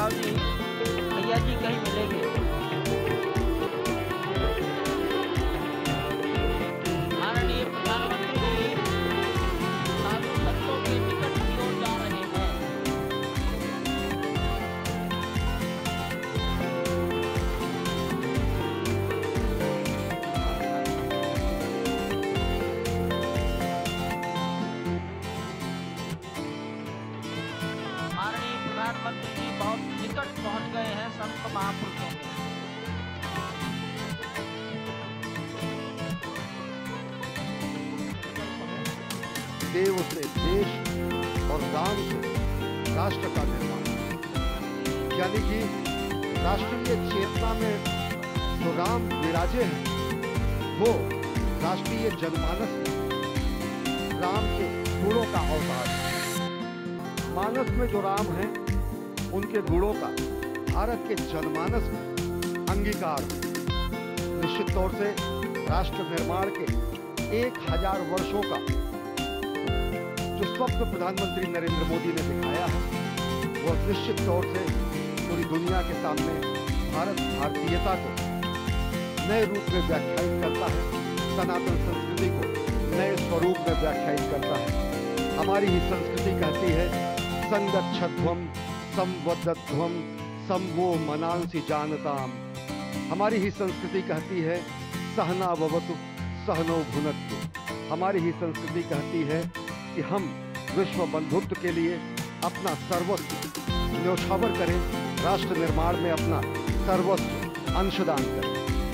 राव जी, भैया जी कहीं मिलेंगे। माननीय प्रधानमंत्री जी साधु संतों के निकट की ओर जा रहे हैं। माननीय प्रधानमंत्री जी बहुत निकट पहुंच गए हैं संत महापुरुषों के। देव से देश और राम से राष्ट्र का निर्माण, यानी कि राष्ट्रीय चेतना में जो राम विराजे हैं वो राष्ट्रीय जनमानस में राम के गुणों का अवतार है। मानस में जो राम हैं उनके गुणों का भारत के जनमानस में अंगीकार है। निश्चित तौर से राष्ट्र निर्माण के 1000 वर्षों का जो स्वप्न प्रधानमंत्री नरेंद्र मोदी ने दिखाया है वो निश्चित तौर से पूरी दुनिया के सामने भारत भारतीयता को नए रूप में व्याख्यायित करता है, सनातन संस्कृति को नए स्वरूप में व्याख्यायित करता है। हमारी ही संस्कृति कहती है संगच्छध्वम संवदध्वम संवो मनांसि जानताम। हमारी ही संस्कृति कहती है सहना भवतु सहनो भुनक्तु। हमारी ही संस्कृति कहती है कि हम विश्व बंधुत्व के लिए अपना सर्वस्व न्योछावर करें, राष्ट्र निर्माण में अपना सर्वस्व अंशदान करें।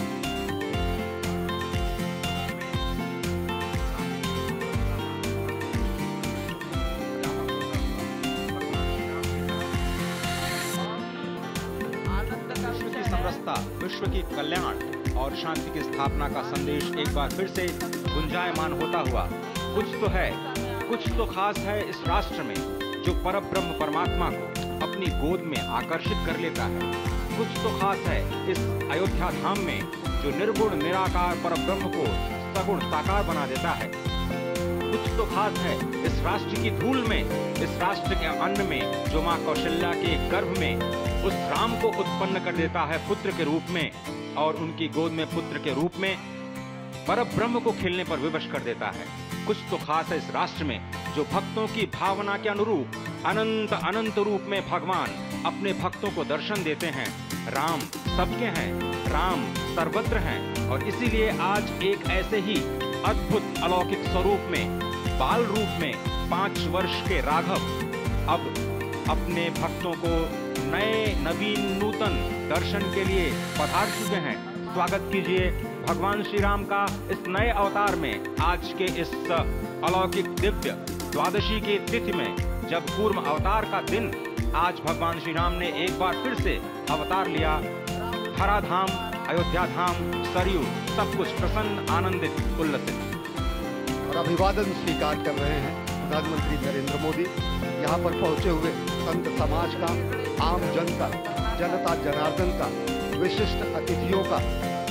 समरसता, विश्व की कल्याण और शांति की स्थापना का संदेश एक बार फिर से गुंजायमान होता हुआ कुछ तो खास है इस राष्ट्र में जो परब्रह्म परमात्मा को अपनी गोद में आकर्षित कर लेता है। कुछ तो खास है इस अयोध्या धाम में जो निर्गुण निराकार परब्रह्म को सगुण साकार बना देता है। कुछ तो खास है इस राष्ट्र की धूल में, इस राष्ट्र के अन्न में जो माँ कौशल्या के गर्भ में उस राम को उत्पन्न कर देता है पुत्र के रूप में, और उनकी गोद में पुत्र के रूप में परब्रह्म को खेलने पर विवश कर देता है। कुछ तो खास है इस राष्ट्र में जो भक्तों की भावना के अनुरूप अनंत अनंत रूप में भगवान अपने भक्तों को दर्शन देते हैं। राम सबके हैं, राम सर्वत्र हैं, और इसीलिए आज एक ऐसे ही अद्भुत अलौकिक स्वरूप में, बाल रूप में 5 वर्ष के राघव अब अपने भक्तों को नए नवीन नूतन दर्शन के लिए पधार चुके हैं। स्वागत कीजिए भगवान श्री राम का इस नए अवतार में, आज के इस अलौकिक दिव्य द्वादशी की तिथि में, जब कूर्म अवतार का दिन आज भगवान श्री राम ने एक बार फिर से अवतार लिया। हरा धाम, अयोध्या धाम, सरयू सब कुछ प्रसन्न, आनंदित, उल्लसित। और अभिवादन स्वीकार कर रहे हैं प्रधानमंत्री नरेंद्र मोदी। यहाँ पर पहुंचे हुए संत समाज का, आम जन का, जनता जनार्दन का, विशिष्ट अतिथियों का।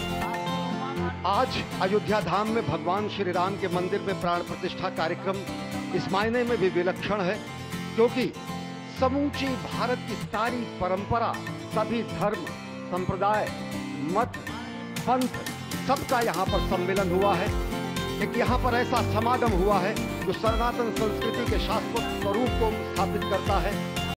आज अयोध्या धाम में भगवान श्री राम के मंदिर में प्राण प्रतिष्ठा कार्यक्रम इस मायने में भी विलक्षण है क्योंकि समूची भारत की सारी परंपरा, सभी धर्म, संप्रदाय, मत, पंथ सबका यहाँ पर सम्मेलन हुआ है। एक यहाँ पर ऐसा समागम हुआ है जो सनातन संस्कृति के शाश्वत स्वरूप को स्थापित करता है।